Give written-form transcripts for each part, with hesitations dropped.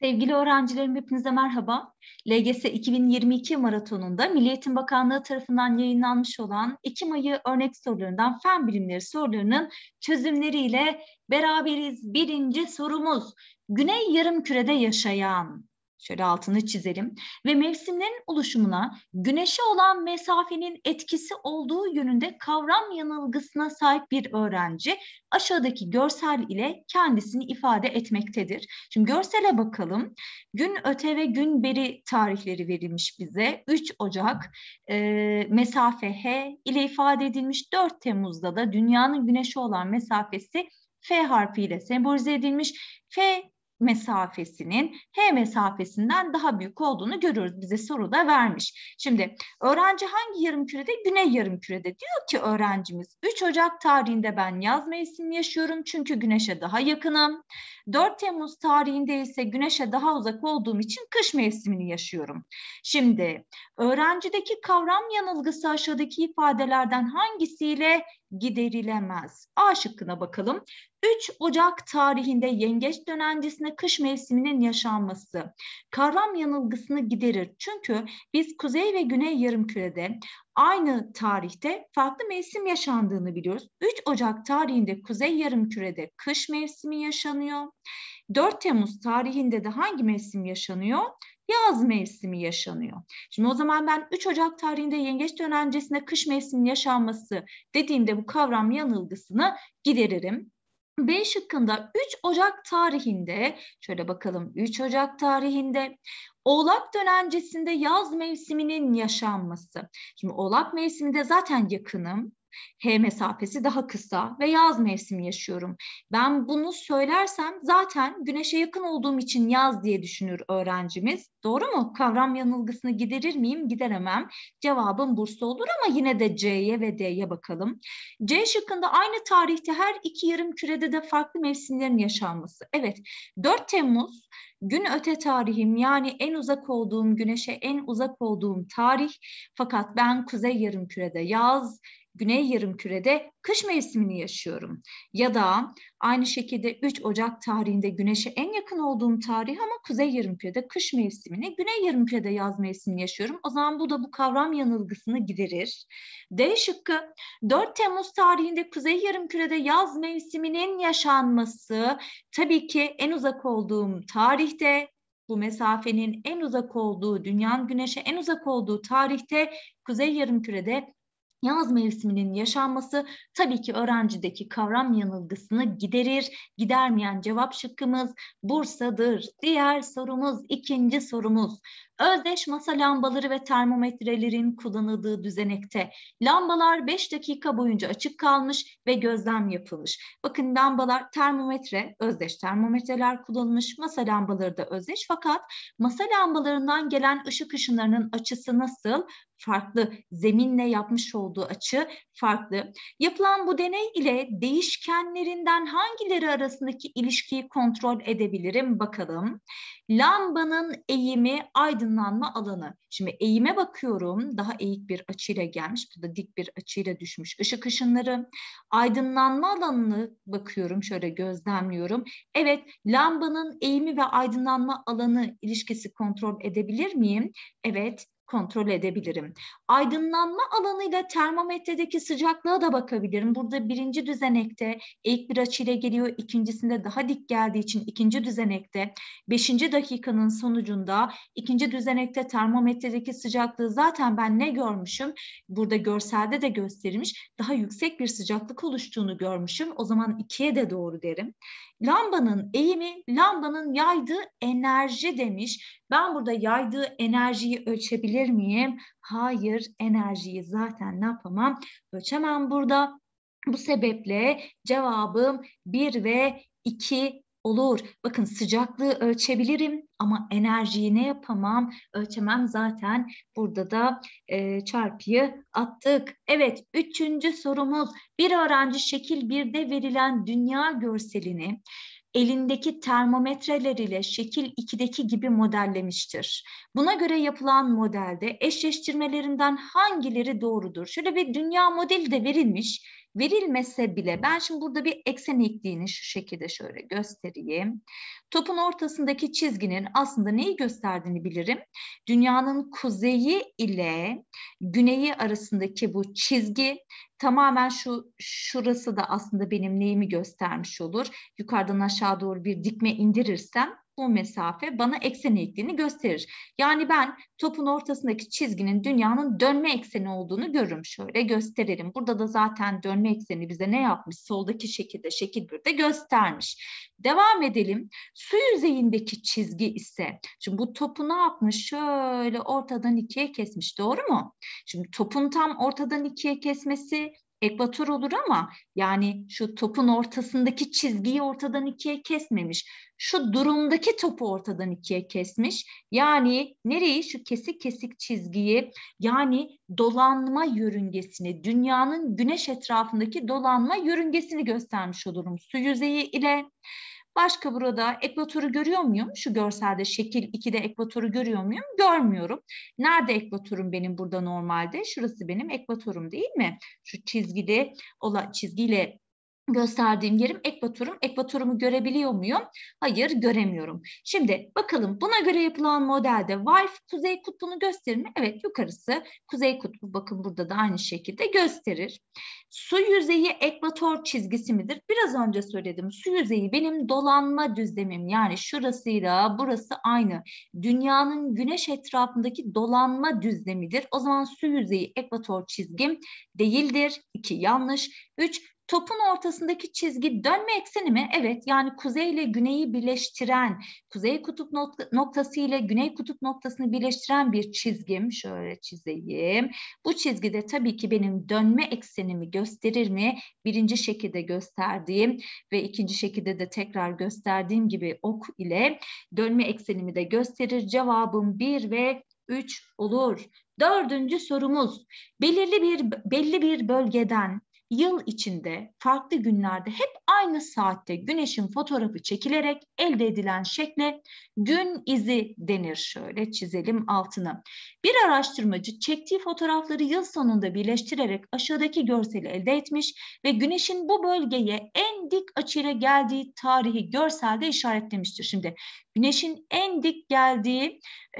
Sevgili öğrencilerim, hepinize merhaba. LGS 2022 maratonunda Milli Eğitim Bakanlığı tarafından yayınlanmış olan Ekim ayı örnek sorularından fen bilimleri sorularının çözümleriyle beraberiz. Birinci sorumuz, Güney Yarımküre'de yaşayan, şöyle altını çizelim, ve mevsimlerin oluşumuna güneşe olan mesafenin etkisi olduğu yönünde kavram yanılgısına sahip bir öğrenci aşağıdaki görsel ile kendisini ifade etmektedir. Şimdi görsele bakalım. Gün öte ve gün beri tarihleri verilmiş bize. 3 Ocak mesafe H ile ifade edilmiş. 4 Temmuz'da da dünyanın güneşe olan mesafesi F harfiyle sembolize edilmiş. F mesafesinin H mesafesinden daha büyük olduğunu görüyoruz. Bize soruda vermiş. Şimdi öğrenci hangi yarımkürede? Güney yarımkürede. Diyor ki öğrencimiz 3 Ocak tarihinde ben yaz mevsimini yaşıyorum çünkü güneşe daha yakınım. 4 Temmuz tarihinde ise güneşe daha uzak olduğum için kış mevsimini yaşıyorum. Şimdi öğrencideki kavram yanılgısı aşağıdaki ifadelerden hangisiyle giderilemez? A şıkkına bakalım. 3 Ocak tarihinde yengeç dönencesine kış mevsiminin yaşanması kavram yanılgısını giderir. Çünkü biz kuzey ve güney yarımkürede aynı tarihte farklı mevsim yaşandığını biliyoruz. 3 Ocak tarihinde kuzey yarımkürede kış mevsimi yaşanıyor. 4 Temmuz tarihinde de hangi mevsim yaşanıyor? Yaz mevsimi yaşanıyor. Şimdi o zaman ben 3 Ocak tarihinde yengeç dönencesine kış mevsimi yaşanması dediğimde bu kavram yanılgısını gideririm. B şıkkında 3 Ocak tarihinde, şöyle bakalım, 3 Ocak tarihinde Oğlak dönencesinde yaz mevsiminin yaşanması. Şimdi Oğlak mevsiminde zaten yakınım. H mesafesi daha kısa ve yaz mevsimi yaşıyorum. Ben bunu söylersem zaten güneşe yakın olduğum için yaz diye düşünür öğrencimiz. Doğru mu? Kavram yanılgısını giderir miyim? Gideremem. Cevabım Bursa olur ama yine de C'ye ve D'ye bakalım. C şıkkında aynı tarihte her iki yarımkürede de farklı mevsimlerin yaşanması. Evet, 4 Temmuz gün öte tarihim, yani en uzak olduğum, güneşe en uzak olduğum tarih. Fakat ben kuzey yarımkürede yaz, güney yarımkürede kış mevsimini yaşıyorum. Ya da aynı şekilde 3 Ocak tarihinde güneşe en yakın olduğum tarih ama kuzey yarımkürede kış mevsimini, güney yarımkürede yaz mevsimini yaşıyorum. O zaman bu da bu kavram yanılgısını giderir. D şıkkı, 4 Temmuz tarihinde kuzey yarımkürede yaz mevsiminin yaşanması tabii ki en uzak olduğum tarihte, bu mesafenin en uzak olduğu, dünyanın güneşe en uzak olduğu tarihte kuzey yarımkürede yaz mevsiminin yaşanması tabii ki öğrencideki kavram yanılgısını giderir. Gidermeyen cevap şıkkımız Bursa'dır. Diğer sorumuz, ikinci sorumuz. Özdeş masa lambaları ve termometrelerin kullanıldığı düzenekte lambalar 5 dakika boyunca açık kalmış ve gözlem yapılmış. Bakın lambalar, termometre, özdeş termometreler kullanılmış, masa lambaları da özdeş, fakat masa lambalarından gelen ışık ışınlarının açısı nasıl? Farklı. Zeminle yapmış olduğu açı farklı. Yapılan bu deney ile değişkenlerinden hangileri arasındaki ilişkiyi kontrol edebilirim? Bakalım. Lambanın eğimi, aydınlanma alanı. Şimdi eğime bakıyorum. Daha eğik bir açıyla gelmiş. Burada dik bir açıyla düşmüş ışık ışınları. Aydınlanma alanını bakıyorum. Şöyle gözlemliyorum. Evet, lambanın eğimi ve aydınlanma alanı ilişkisi kontrol edebilir miyim? Evet, kontrol edebilirim. Aydınlanma alanıyla termometredeki sıcaklığa da bakabilirim. Burada birinci düzenekte eğik bir açıyla geliyor. İkincisinde daha dik geldiği için ikinci düzenekte. 5. dakikanın sonucunda ikinci düzenekte termometredeki sıcaklığı zaten ben ne görmüşüm? Burada görselde de gösterilmiş. Daha yüksek bir sıcaklık oluştuğunu görmüşüm. O zaman 2'ye de doğru derim. Lambanın eğimi, lambanın yaydığı enerji demiş. Ben burada yaydığı enerjiyi ölçebilir miyim? Hayır, enerjiyi zaten ne yapamam? Ölçemem burada. Bu sebeple cevabım 1 ve 2 olur. Bakın, sıcaklığı ölçebilirim ama enerjiyi ne yapamam? Ölçemem zaten. Burada da çarpıyı attık. Evet, üçüncü sorumuz. Bir öğrenci şekil 1'de verilen dünya görselini elindeki termometreler ile şekil 2'deki gibi modellemiştir. Buna göre yapılan modelde eşleştirmelerinden hangileri doğrudur? Şöyle bir dünya modeli de verilmiş. verilmese bile ben şimdi burada bir eksen eğikliğini şu şekilde şöyle göstereyim. Topun ortasındaki çizginin aslında neyi gösterdiğini bilirim. Dünyanın kuzeyi ile güneyi arasındaki bu çizgi tamamen şurası da aslında benim neyimi göstermiş olur. Yukarıdan aşağı doğru bir dikme indirirsem bu mesafe bana eksen eğikliğini gösterir. Yani ben topun ortasındaki çizginin dünyanın dönme ekseni olduğunu görürüm. Şöyle gösterelim. Burada da zaten dönme ekseni bize ne yapmış? Soldaki şekilde şekil 1'de göstermiş. Devam edelim. Su yüzeyindeki çizgi ise, şimdi bu topu ne yapmış? Şöyle ortadan ikiye kesmiş. Doğru mu? Şimdi topun tam ortadan ikiye kesmesi ekvator olur ama yani şu topun ortasındaki çizgiyi ortadan ikiye kesmemiş. Şu durumdaki topu ortadan ikiye kesmiş. Yani nereyi? Şu kesik kesik çizgiyi, yani dolanma yörüngesini, dünyanın güneş etrafındaki dolanma yörüngesini göstermiş olurum su yüzeyi ile. Başka burada ekvatoru görüyor muyum? Şu görselde şekil 2'de ekvatoru görüyor muyum? Görmüyorum. Nerede ekvatorum benim burada normalde? Şurası benim ekvatorum değil mi? Şu çizgiyle gösterdiğim yerim ekvatorum. Ekvatorumu görebiliyor muyum? Hayır, göremiyorum. Şimdi bakalım buna göre yapılan modelde Wolf kuzey kutbunu gösterir mi? Evet, yukarısı kuzey kutbu. Bakın burada da aynı şekilde gösterir. Su yüzeyi ekvator çizgisi midir? Biraz önce söyledim. Su yüzeyi benim dolanma düzlemim. Yani şurasıyla burası aynı. Dünyanın güneş etrafındaki dolanma düzlemidir. O zaman su yüzeyi ekvator çizgim değildir. 2 yanlış. 3 topun ortasındaki çizgi dönme ekseni mi? Evet, yani kuzey ile güneyi birleştiren, kuzey kutup noktası ile güney kutup noktasını birleştiren bir çizgim. Şöyle çizeyim. Bu çizgide tabii ki benim dönme eksenimi gösterir mi? Birinci şekilde gösterdiğim ve ikinci şekilde de tekrar gösterdiğim gibi ok ile dönme eksenimi de gösterir. Cevabım 1 ve 3 olur. Dördüncü sorumuz. Belli bir bölgeden yıl içinde farklı günlerde hep aynı saatte güneşin fotoğrafı çekilerek elde edilen şekle gün izi denir. Şöyle çizelim altını. Bir araştırmacı çektiği fotoğrafları yıl sonunda birleştirerek aşağıdaki görseli elde etmiş ve güneşin bu bölgeye en dik açıyla geldiği tarihi görselde işaretlemiştir. Şimdi güneşin en dik geldiği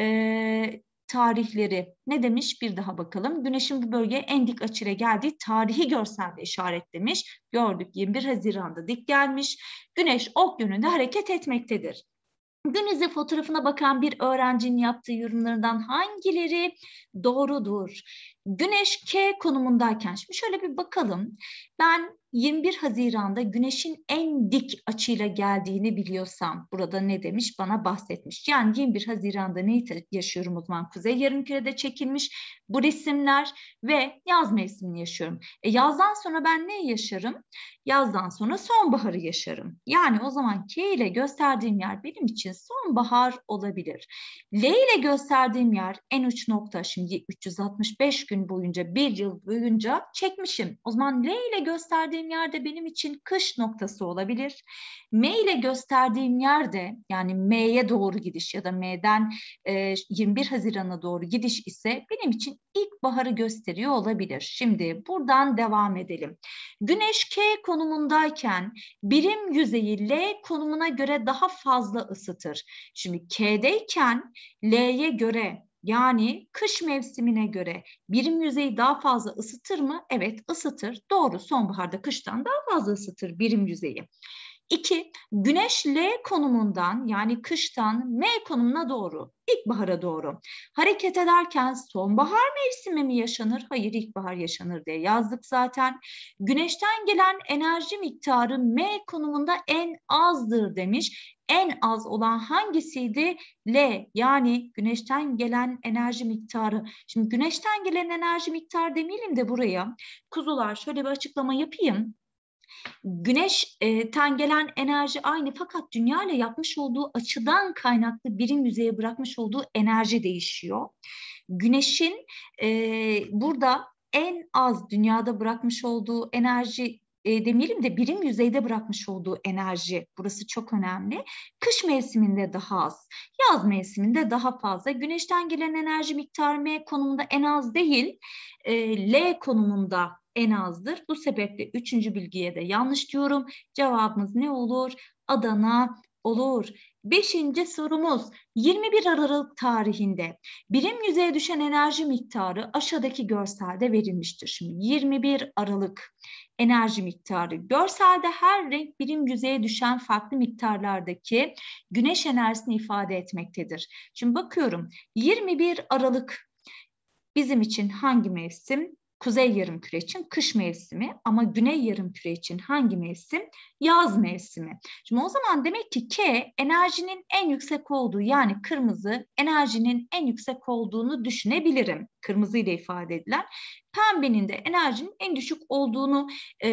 tarihleri ne demiş? Bir daha bakalım. Güneşin bu bölgeye en dik açıyla geldiği tarihi görselde işaretlemiş. Gördük 21 Haziran'da dik gelmiş. Güneş ok yönünde hareket etmektedir. Gün izi fotoğrafına bakan bir öğrencinin yaptığı yorumlarından hangileri doğrudur? Güneş K konumundayken, şimdi şöyle bir bakalım. Ben 21 Haziran'da güneşin en dik açıyla geldiğini biliyorsam, burada ne demiş? Bana bahsetmiş. Yani 21 Haziran'da neyi yaşıyorum o zaman? Kuzey yarımkürede çekilmiş bu resimler ve yaz mevsimini yaşıyorum. Yazdan sonra ben ne yaşarım? Yazdan sonra sonbaharı yaşarım. Yani o zaman K ile gösterdiğim yer benim için sonbahar olabilir. L ile gösterdiğim yer en uç nokta. Şimdi 365 gün boyunca, bir yıl boyunca çekmişim. O zaman L ile gösterdiğim yer de benim için kış noktası olabilir. M ile gösterdiğim yer de, yani M'ye doğru gidiş ya da M'den 21 Haziran'a doğru gidiş ise benim için ilkbaharı gösteriyor olabilir. Şimdi buradan devam edelim. Güneş K konumundayken birim yüzeyi L konumuna göre daha fazla ısıtır. Şimdi K'deyken L'ye göre, yani kış mevsimine göre birim yüzeyi daha fazla ısıtır mı? Evet, ısıtır. Doğru, sonbaharda kıştan daha fazla ısıtır birim yüzeyi. 2. Güneş L konumundan, yani kıştan M konumuna doğru, ilkbahara doğru hareket ederken sonbahar mevsimi mi yaşanır? Hayır, ilkbahar yaşanır diye yazdık zaten. Güneşten gelen enerji miktarı M konumunda en azdır demiş. En az olan hangisiydi? L, yani güneşten gelen enerji miktarı. Şimdi güneşten gelen enerji miktarı demeyelim de buraya. Kuzular, şöyle bir açıklama yapayım. Güneşten gelen enerji aynı, fakat dünya ile yapmış olduğu açıdan kaynaklı birim yüzeye bırakmış olduğu enerji değişiyor. Güneşin burada en az dünyada bırakmış olduğu enerji demeyelim de birim yüzeyde bırakmış olduğu enerji, burası çok önemli. Kış mevsiminde daha az, yaz mevsiminde daha fazla. Güneşten gelen enerji miktarı M konumunda en az değil, L konumunda en azdır. Bu sebeple üçüncü bilgiye de yanlış diyorum. Cevabımız ne olur? Adana olur. Beşinci sorumuz 21 Aralık tarihinde birim yüzeye düşen enerji miktarı aşağıdaki görselde verilmiştir. Şimdi 21 Aralık enerji miktarı. Görselde her renk birim yüzeye düşen farklı miktarlardaki güneş enerjisini ifade etmektedir. Şimdi bakıyorum 21 Aralık bizim için hangi mevsim? Kuzey yarımküre için kış mevsimi ama güney yarımküre için hangi mevsim? Yaz mevsimi. Şimdi o zaman demek ki K enerjinin en yüksek olduğu, yani kırmızı enerjinin en yüksek olduğunu düşünebilirim. Kırmızı ile ifade edilen. Pembenin de enerjinin en düşük olduğunu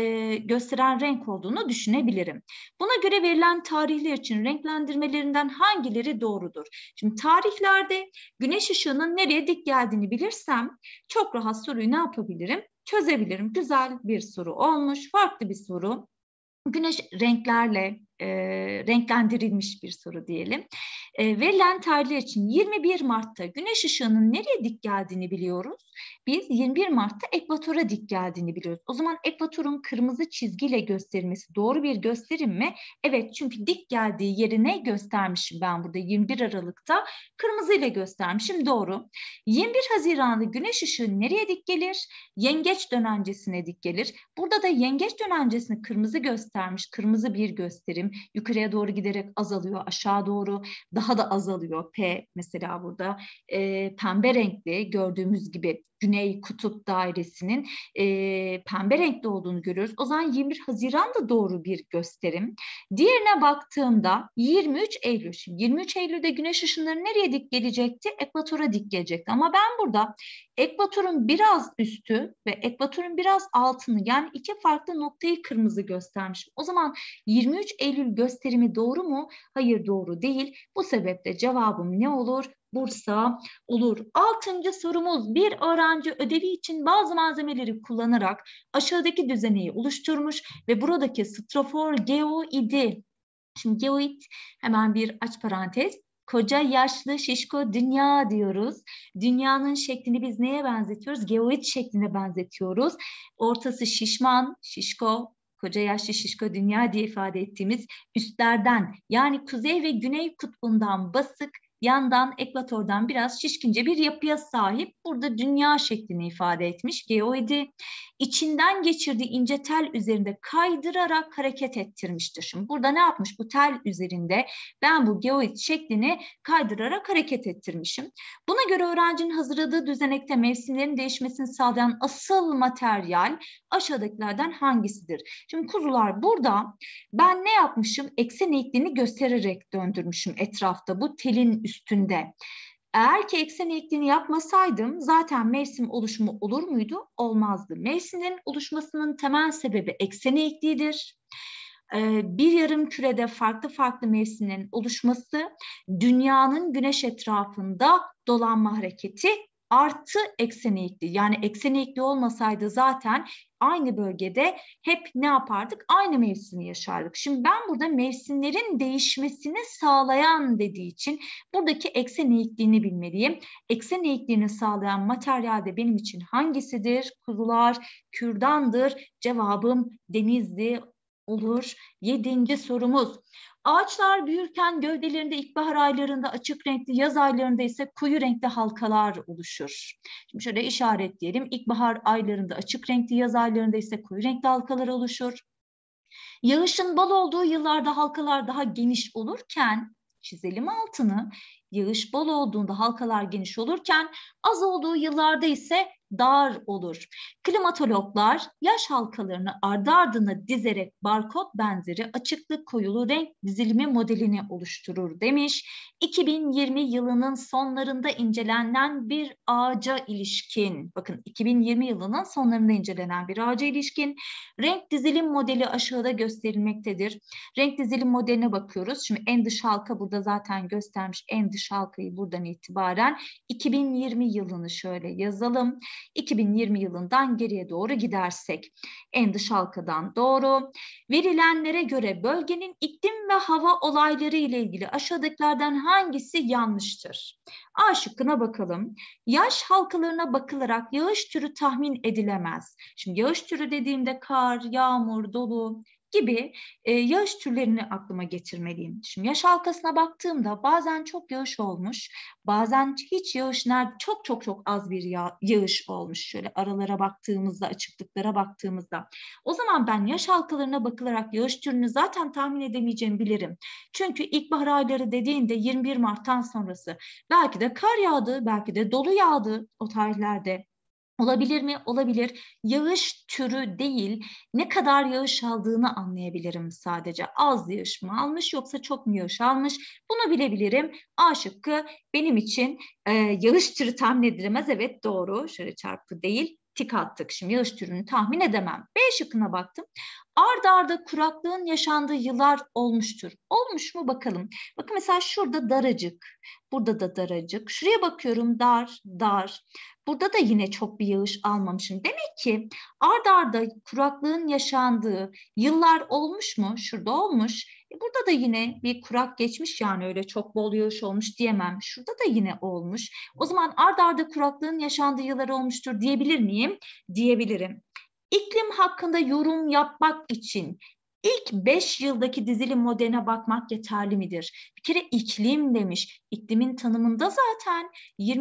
gösteren renk olduğunu düşünebilirim. Buna göre verilen tarihler için renklendirmelerinden hangileri doğrudur? Şimdi tarihlerde güneş ışığının nereye dik geldiğini bilirsem çok rahat soruyu ne yapabilirim? Çözebilirim. Güzel bir soru olmuş. Farklı bir soru. Güneş renklerle renklendirilmiş bir soru diyelim. Verilen tarihler için 21 Mart'ta güneş ışığının nereye dik geldiğini biliyoruz. Biz 21 Mart'ta ekvatora dik geldiğini biliyoruz. O zaman ekvatorun kırmızı çizgiyle gösterilmesi doğru bir gösterim mi? Evet, çünkü dik geldiği yeri ne göstermişim ben burada 21 Aralık'ta? Kırmızı ile göstermişim, doğru. 21 Haziran'da güneş ışığı nereye dik gelir? Yengeç dönencesine dik gelir. Burada da yengeç dönencesini kırmızı göstermiş, kırmızı bir gösterim. Yukarıya doğru giderek azalıyor, aşağı doğru daha da azalıyor. P mesela burada pembe renkli, gördüğümüz gibi Güney Kutup Dairesi'nin pembe renkli olduğunu görüyoruz. O zaman 21 Haziran da doğru bir gösterim. Diğerine baktığımda 23 Eylül. Şimdi 23 Eylül'de güneş ışınları nereye dik gelecekti? Ekvatora dik gelecekti. Ama ben burada ekvatorun biraz üstü ve ekvatorun biraz altını, yani iki farklı noktayı kırmızı göstermişim. O zaman 23 Eylül gösterimi doğru mu? Hayır, doğru değil. Bu sebeple cevabım ne olur? Bursa olur. Altıncı sorumuz, bir öğrenci ödevi için bazı malzemeleri kullanarak aşağıdaki düzeneyi oluşturmuş ve buradaki strafor geoidi. Şimdi geoid, hemen bir aç parantez. Koca, yaşlı, şişko dünya diyoruz. Dünyanın şeklini biz neye benzetiyoruz? Geoid şekline benzetiyoruz. Ortası şişman, şişko, koca, yaşlı, şişko dünya diye ifade ettiğimiz üstlerden, yani kuzey ve güney kutbundan basık, yandan ekvatordan biraz şişkince bir yapıya sahip. Burada dünya şeklini ifade etmiş geoidi. İçinden geçirdiği ince tel üzerinde kaydırarak hareket ettirmiştir. Şimdi burada ne yapmış? Bu tel üzerinde ben bu geoid şeklini kaydırarak hareket ettirmişim. Buna göre öğrencinin hazırladığı düzenekte mevsimlerin değişmesini sağlayan asıl materyal aşağıdakilerden hangisidir? Şimdi kuzular, burada ben ne yapmışım? Eksen eğikliğini göstererek döndürmüşüm etrafta bu telin üstünde. Eğer ki eksen eğikliğini yapmasaydım zaten mevsim oluşumu olur muydu? Olmazdı. Mevsimlerin oluşmasının temel sebebi eksen eğikliğidir. Bir yarım kürede farklı farklı mevsimlerin oluşması, dünyanın güneş etrafında dolanma hareketi artı eksen eğikliği. Yani eksen eğikliği olmasaydı zaten aynı bölgede hep ne yapardık? Aynı mevsimi yaşardık. Şimdi ben burada mevsimlerin değişmesini sağlayan dediği için buradaki eksen eğikliğini bilmeliyim. Eksen eğikliğini sağlayan materyal de benim için hangisidir? Kuzular, kürdandır. Cevabım Denizli olur. 7. sorumuz. Ağaçlar büyürken gövdelerinde ilkbahar aylarında açık renkli, yaz aylarında ise koyu renkli halkalar oluşur. Şimdi şöyle işaretleyelim. İlkbahar aylarında açık renkli, yaz aylarında ise koyu renkli halkalar oluşur. Yağışın bol olduğu yıllarda halkalar daha geniş olurken, çizelim altını, yağış bol olduğunda halkalar geniş olurken az olduğu yıllarda ise dar olur. Klimatologlar yaş halkalarını ardı ardına dizerek barkod benzeri açıklık koyulu renk dizilimi modelini oluşturur demiş. 2020 yılının sonlarında incelenen bir ağaca ilişkin, bakın 2020 yılının sonlarında incelenen bir ağaca ilişkin renk dizilim modeli aşağıda gösterilmektedir. Renk dizilim modeline bakıyoruz. Şimdi en dış halka burada zaten göstermiş, en dış dış halkayı buradan itibaren 2020 yılını şöyle yazalım. 2020 yılından geriye doğru gidersek en dış halkadan doğru. Verilenlere göre bölgenin iklim ve hava olayları ile ilgili aşağıdakilerden hangisi yanlıştır? A şıkkına bakalım. Yaş halkalarına bakılarak yağış türü tahmin edilemez. Şimdi yağış türü dediğimde kar, yağmur, dolu gibi yağış türlerini aklıma getirmeliyim. Şimdi yaş halkasına baktığımda bazen çok yağış olmuş, bazen hiç yağış, çok çok çok az bir yağış olmuş. Şöyle aralara baktığımızda, açıklıklara baktığımızda. O zaman ben yaş halkalarına bakılarak yağış türünü zaten tahmin edemeyeceğimi bilirim. Çünkü ilkbahar ayları dediğinde 21 Mart'tan sonrası belki de kar yağdı, belki de dolu yağdı o tarihlerde. Olabilir mi? Olabilir. Yağış türü değil, ne kadar yağış aldığını anlayabilirim sadece. Az yağış mı almış yoksa çok mu yağış almış? Bunu bilebilirim. A şıkkı benim için yağış türü tahmin edilemez. Evet doğru. Şöyle çarpı değil. Tik attık. Şimdi yağış türünü tahmin edemem. B şıkkına baktım. Arda arda kuraklığın yaşandığı yıllar olmuştur. Olmuş mu bakalım. Bakın mesela şurada daracık. Burada da daracık. Şuraya bakıyorum dar, dar. Burada da yine çok bir yağış almamışım. Demek ki arda arda kuraklığın yaşandığı yıllar olmuş mu? Şurada olmuş. Burada da yine bir kurak geçmiş, yani öyle çok bol yağış olmuş diyemem. Şurada da yine olmuş. O zaman arda arda kuraklığın yaşandığı yıllar olmuştur diyebilir miyim? Diyebilirim. İklim hakkında yorum yapmak için ilk 5 yıldaki dizilim modeline bakmak yeterli midir? Bir kere iklim demiş. İklimin tanımında zaten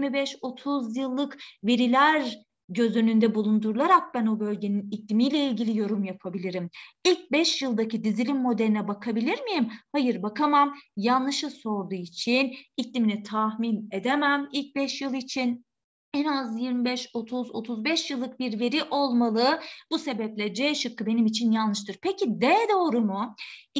25-30 yıllık veriler göz önünde bulundurularak ben o bölgenin iklimiyle ilgili yorum yapabilirim. İlk 5 yıldaki dizilim modeline bakabilir miyim? Hayır, bakamam. Yanlışı sorduğu için iklimini tahmin edemem ilk 5 yıl için. En az 25, 30, 35 yıllık bir veri olmalı. Bu sebeple C şıkkı benim için yanlıştır. Peki D doğru mu?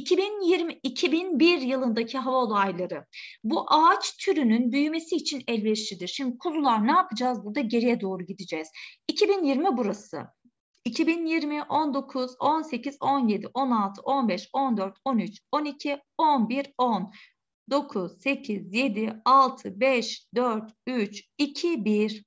2001 yılındaki hava olayları. Bu ağaç türünün büyümesi için elverişlidir. Şimdi kuzular ne yapacağız? Burada geriye doğru gideceğiz. 2020 burası. 2020, 19, 18, 17, 16, 15, 14, 13, 12, 11, 10. 9, 8, 7, 6, 5, 4, 3, 2, 1.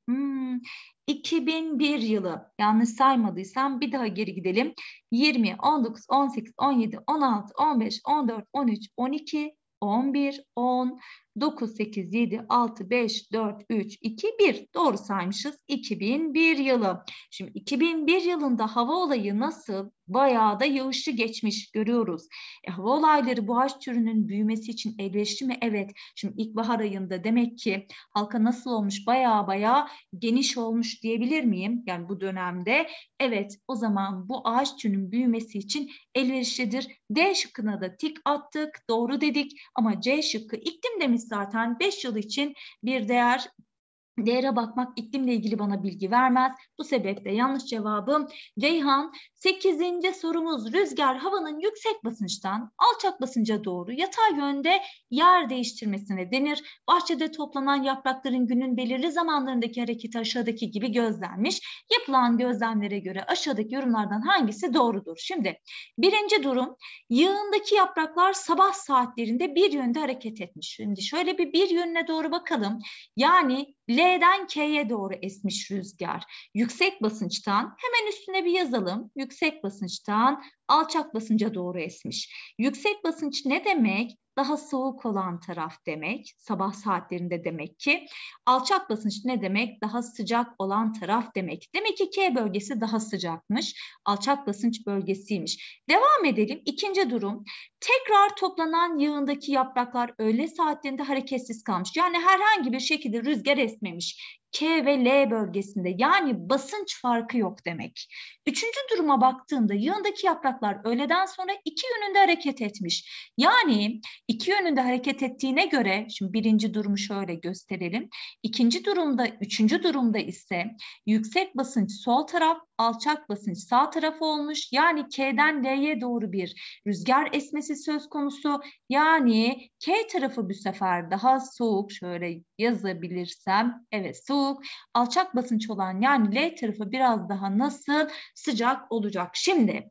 2001 yılı. Yanlış saymadıysam bir daha geri gidelim. 20, 19, 18, 17, 16, 15, 14, 13, 12, 11, 10, 9, 8, 7, 6, 5, 4, 3, 2, 1. Doğru saymışız. 2001 yılı. Şimdi 2001 yılında hava olayı nasıl? Bayağı da yağışlı geçmiş, görüyoruz. Hava olayları bu ağaç türünün büyümesi için elverişli mi? Evet. Şimdi ilkbahar ayında demek ki halka nasıl olmuş? Bayağı geniş olmuş diyebilir miyim? Yani bu dönemde. Evet, o zaman bu ağaç türünün büyümesi için elverişlidir. D şıkkına da tik attık. Doğru dedik ama C şıkkı iklim demiş zaten. 5 yıl için bir değere bakmak iklimle ilgili bana bilgi vermez. Bu sebeple yanlış cevabım Ceyhan. 8. sorumuz, rüzgar havanın yüksek basınçtan alçak basınca doğru yatay yönde yer değiştirmesine denir. Bahçede toplanan yaprakların günün belirli zamanlarındaki hareketi aşağıdaki gibi gözlenmiş. Yapılan gözlemlere göre aşağıdaki yorumlardan hangisi doğrudur? Şimdi birinci durum, yığındaki yapraklar sabah saatlerinde bir yönde hareket etmiş. Şimdi şöyle bir yönüne doğru bakalım. Yani L'den K'ye doğru esmiş rüzgar. Yüksek basınçtan, hemen üstüne bir yazalım. Yüksek basınçtan alçak basınca doğru esmiş. Yüksek basınç ne demek? Daha soğuk olan taraf demek. Sabah saatlerinde demek ki. Alçak basınç ne demek? Daha sıcak olan taraf demek. Demek ki K bölgesi daha sıcakmış. Alçak basınç bölgesiymiş. Devam edelim. İkinci durum. Tekrar toplanan yığındaki yapraklar öğle saatlerinde hareketsiz kalmış. Yani herhangi bir şekilde rüzgar esmemiş. K ve L bölgesinde, yani basınç farkı yok demek. Üçüncü duruma baktığımda yığındaki yapraklar öğleden sonra iki yönünde hareket etmiş. Yani iki yönünde hareket ettiğine göre, şimdi birinci durumu şöyle gösterelim. İkinci durumda, üçüncü durumda ise yüksek basınç sol taraf, alçak basınç sağ taraf olmuş. Yani K'den L'ye doğru bir rüzgar esmesi söz konusu. Yani K tarafı bu sefer daha soğuk. Şöyle yazabilirsem. Evet, soğuk. Alçak basınç olan yani L tarafı biraz daha nasıl? Sıcak olacak. Şimdi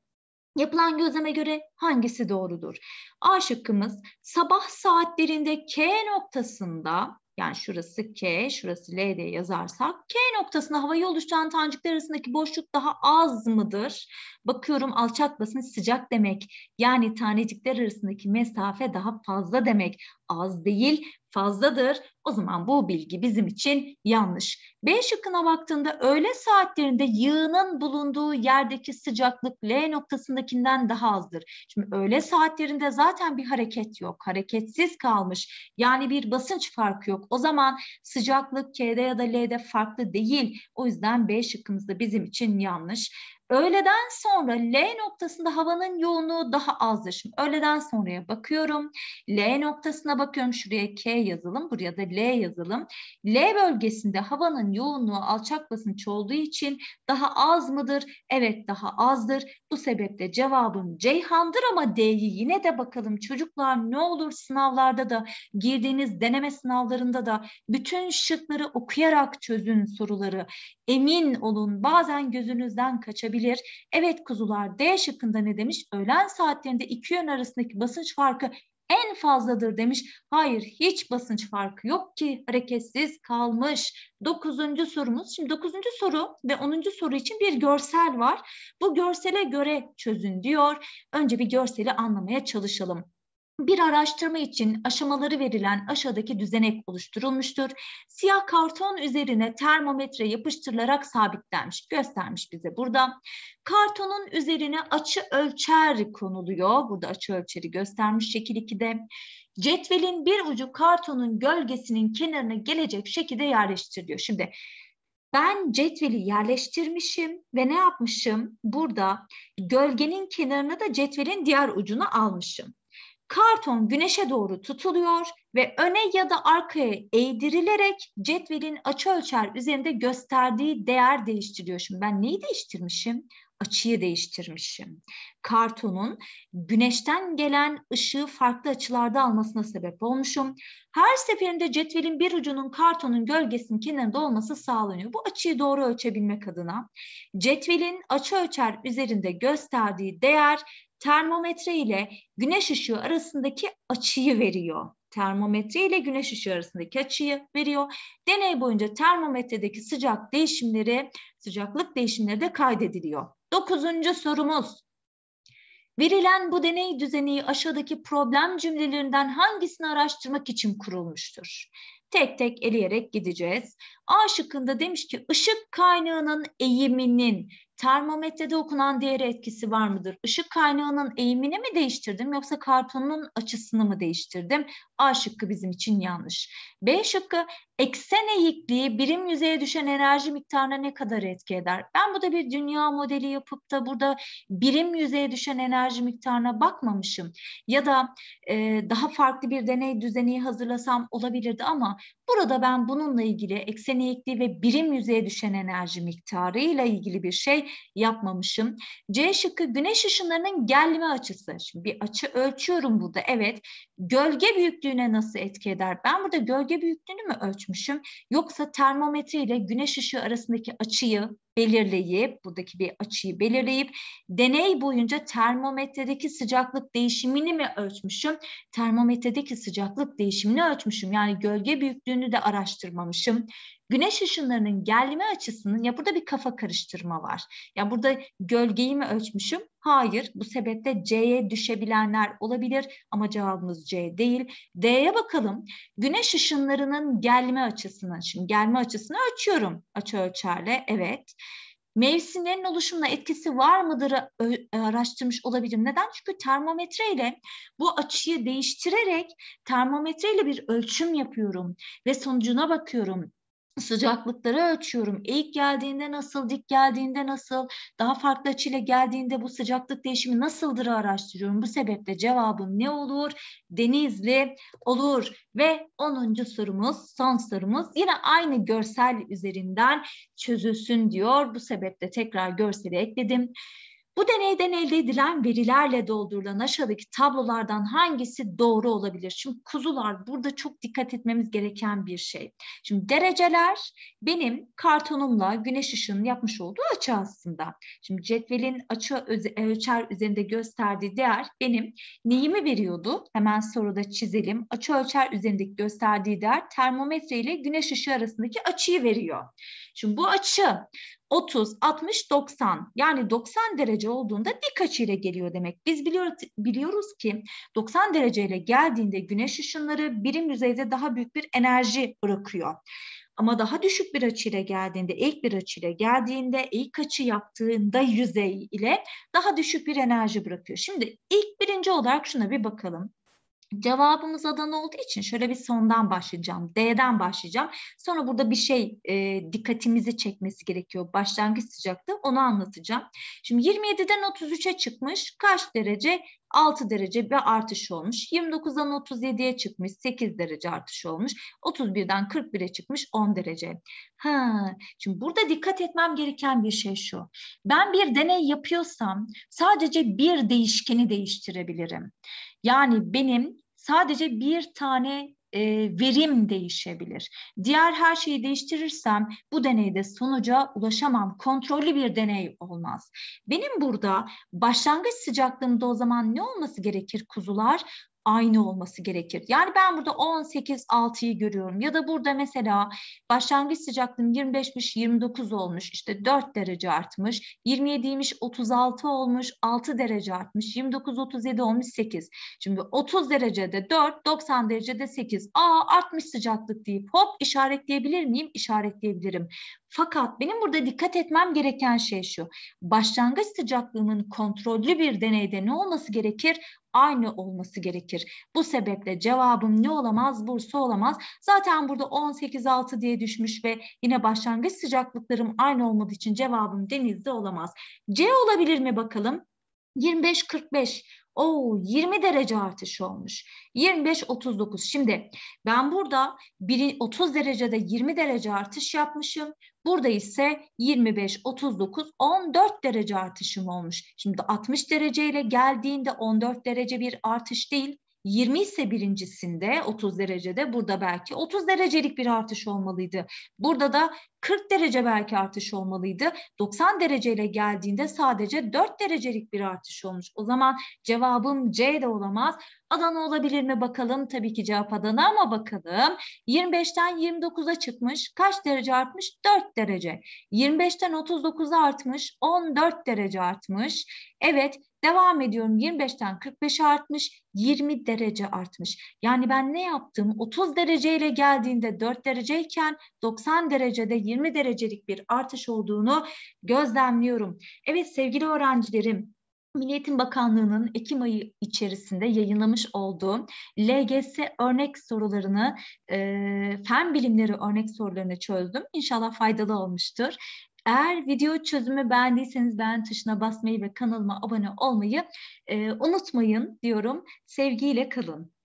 Yapılan gözleme göre hangisi doğrudur? A şıkkımız sabah saatlerinde K noktasında, yani şurası K, şurası L diye yazarsak, K noktasında havayı oluşturan tanecikler arasındaki boşluk daha az mıdır? Bakıyorum, alçak basınç sıcak demek. Yani tanecikler arasındaki mesafe daha fazla demek. Az değil, fazladır. O zaman bu bilgi bizim için yanlış. B şıkkına baktığında öğle saatlerinde yığının bulunduğu yerdeki sıcaklık L noktasındakinden daha azdır. Şimdi öğle saatlerinde zaten bir hareket yok. Hareketsiz kalmış. Yani bir basınç farkı yok. O zaman sıcaklık K'de ya da L'de farklı değil. O yüzden B şıkkımız da bizim için yanlış. Öğleden sonra L noktasında havanın yoğunluğu daha azdır. Şimdi öğleden sonraya bakıyorum. L noktasına bakıyorum. Şuraya K yazalım. Buraya da L yazalım. L bölgesinde havanın yoğunluğu alçak basınç olduğu için daha az mıdır? Evet, daha azdır. Bu sebeple cevabım Ceyhan'dır ama D'yi yine de bakalım çocuklar, ne olur sınavlarda da, girdiğiniz deneme sınavlarında da bütün şıkları okuyarak çözün soruları. Emin olun, bazen gözünüzden kaçabilir. Evet kuzular, D şıkkında ne demiş? Öğlen saatlerinde iki yön arasındaki basınç farkı en fazladır demiş. Hayır, hiç basınç farkı yok ki, hareketsiz kalmış. 9. sorumuz. Şimdi 9. soru ve 10. soru için bir görsel var. Bu görsele göre çözün diyor. Önce bir görseli anlamaya çalışalım. Bir araştırma için aşamaları verilen aşağıdaki düzenek oluşturulmuştur. Siyah karton üzerine termometre yapıştırılarak sabitlenmiş, göstermiş bize burada. Kartonun üzerine açı ölçer konuluyor. Burada açı ölçeri göstermiş şekil 2'de. Cetvelin bir ucu kartonun gölgesinin kenarına gelecek şekilde yerleştiriliyor. Şimdi ben cetveli yerleştirmişim ve ne yapmışım? Burada gölgenin kenarına da cetvelin diğer ucunu almışım. Karton güneşe doğru tutuluyor ve öne ya da arkaya eğdirilerek cetvelin açıölçer üzerinde gösterdiği değer değiştiriyor. Şimdi ben neyi değiştirmişim? Açıyı değiştirmişim. Kartonun güneşten gelen ışığı farklı açılarda almasına sebep olmuşum. Her seferinde cetvelin bir ucunun kartonun gölgesinin kenarında olması sağlanıyor. Bu açıyı doğru ölçebilmek adına cetvelin açıölçer üzerinde gösterdiği değer termometre ile güneş ışığı arasındaki açıyı veriyor. Termometre ile güneş ışığı arasındaki açıyı veriyor. Deney boyunca termometredeki sıcaklık değişimleri de kaydediliyor. 9. sorumuz. Verilen bu deney düzeni aşağıdaki problem cümlelerinden hangisini araştırmak için kurulmuştur? Tek tek eleyerek gideceğiz. A şıkkında demiş ki ışık kaynağının eğiminin termometrede okunan değeri etkisi var mıdır? Işık kaynağının eğimini mi değiştirdim yoksa kartonun açısını mı değiştirdim? A şıkkı bizim için yanlış. B şıkkı eksen eğikliği birim yüzeye düşen enerji miktarına ne kadar etki eder? Ben burada bir dünya modeli yapıp da burada birim yüzeye düşen enerji miktarına bakmamışım. Ya da daha farklı bir deney düzeni hazırlasam olabilirdi ama burada ben bununla ilgili eksen eğikliği ve birim yüzeye düşen enerji miktarı ile ilgili bir şey yapmamışım. C şıkkı güneş ışınlarının gelme açısı. Şimdi bir açı ölçüyorum burada. Evet. Gölge büyüklüğüne nasıl etki eder? Ben burada gölge büyüklüğünü mü ölçmüşüm? Yoksa termometre ile güneş ışığı arasındaki açıyı belirleyip, buradaki bir açıyı belirleyip deney boyunca termometredeki sıcaklık değişimini mi ölçmüşüm? Termometredeki sıcaklık değişimini ölçmüşüm. Yani gölge büyüklüğünü de araştırmamışım. Güneş ışınlarının gelme açısının, ya burada bir kafa karıştırma var. Ya burada gölgeyi mi ölçmüşüm? Hayır. Bu sebeple C'ye düşebilenler olabilir ama cevabımız C değil. D'ye bakalım. Güneş ışınlarının gelme açısını, şimdi gelme açısını ölçüyorum. Açı ölçerle, evet. Mevsimlerin oluşumuna etkisi var mıdır araştırmış olabilirim. Neden? Çünkü termometre ile bu açıyı değiştirerek termometre ile bir ölçüm yapıyorum ve sonucuna bakıyorum. Sıcaklıkları ölçüyorum. Eğik geldiğinde nasıl, dik geldiğinde nasıl, daha farklı açıyla geldiğinde bu sıcaklık değişimi nasıldır araştırıyorum. Bu sebeple cevabım ne olur? Denizli olur. Ve 10. sorumuz, son sorumuz yine aynı görsel üzerinden çözülsün diyor. Bu sebeple tekrar görseli ekledim. Bu deneyden elde edilen verilerle doldurulan aşağıdaki tablolardan hangisi doğru olabilir? Şimdi kuzular, burada çok dikkat etmemiz gereken bir şey. Şimdi dereceler benim kartonumla güneş ışığının yapmış olduğu açı aslında. Şimdi cetvelin açı ölçer üzerinde gösterdiği değer benim neyimi veriyordu? Hemen soruda çizelim. Açı ölçer üzerindeki gösterdiği değer termometre ile güneş ışığı arasındaki açıyı veriyor. Şimdi bu açı 30, 60, 90, yani 90 derece olduğunda dik açıyla geliyor demek. Biz biliyoruz ki 90 dereceyle geldiğinde güneş ışınları birim yüzeyde daha büyük bir enerji bırakıyor. Ama daha düşük bir açıyla geldiğinde, eğik bir açıyla geldiğinde, eğik açı yaptığında yüzey ile daha düşük bir enerji bırakıyor. Şimdi ilk birinci olarak şuna bir bakalım. Cevabımız Adana olduğu için şöyle bir sondan başlayacağım. D'den başlayacağım. Sonra burada bir şey dikkatimizi çekmesi gerekiyor. Başlangıç sıcaklığı, onu anlatacağım. Şimdi 27'den 33'e çıkmış. Kaç derece? 6 derece bir artış olmuş. 29'dan 37'ye çıkmış. 8 derece artış olmuş. 31'den 41'e çıkmış. 10 derece. Şimdi burada dikkat etmem gereken bir şey şu. Ben bir deney yapıyorsam sadece bir değişkeni değiştirebilirim. Yani benim sadece bir tane verim değişebilir. Diğer her şeyi değiştirirsem bu deneyde sonuca ulaşamam. Kontrollü bir deney olmaz. Benim burada başlangıç sıcaklığımda o zaman ne olması gerekir kuzular? Aynı olması gerekir. Yani ben burada 18,6'yı görüyorum. Ya da burada mesela başlangıç sıcaklığım 25'miş, 29 olmuş. İşte 4 derece artmış. 27'ymiş, 36 olmuş. 6 derece artmış. 29, 37 olmuş, 8. Şimdi 30 derecede 4, 90 derecede 8. Artmış sıcaklık deyip hop işaretleyebilir miyim? İşaretleyebilirim. Fakat benim burada dikkat etmem gereken şey şu. Başlangıç sıcaklığımın kontrollü bir deneyde ne olması gerekir? Aynı olması gerekir. Bu sebeple cevabım ne olamaz? Bursa olamaz. Zaten burada 18,6 diye düşmüş ve yine başlangıç sıcaklıklarım aynı olmadığı için cevabım Denizli olamaz. C olabilir mi bakalım? 25-45. 20 derece artış olmuş. 25-39. Şimdi ben burada 30 derecede 20 derece artış yapmışım. Burada ise 25-39, 14 derece artışım olmuş. Şimdi 60 dereceyle geldiğinde 14 derece bir artış değil. 20 ise birincisinde 30 derecede, burada belki 30 derecelik bir artış olmalıydı. Burada da 40 derece belki artış olmalıydı. 90 dereceyle geldiğinde sadece 4 derecelik bir artış olmuş. O zaman cevabım C de olamaz. Adana olabilir mi bakalım? Tabii ki cevap Adana ama bakalım. 25'ten 29'a çıkmış. Kaç derece artmış? 4 derece. 25'ten 39'a artmış. 14 derece artmış. Evet, devam ediyorum. 25'ten 45'e artmış. 20 derece artmış. Yani ben ne yaptım? 30 dereceyle geldiğinde 4 dereceyken 90 derecede 20 derecelik bir artış olduğunu gözlemliyorum. Evet sevgili öğrencilerim, Milli Eğitim Bakanlığı'nın Ekim ayı içerisinde yayınlamış olduğu LGS örnek sorularını, fen bilimleri örnek sorularını çözdüm. İnşallah faydalı olmuştur. Eğer video çözümü beğendiyseniz beğen tuşuna basmayı ve kanalıma abone olmayı unutmayın diyorum. Sevgiyle kalın.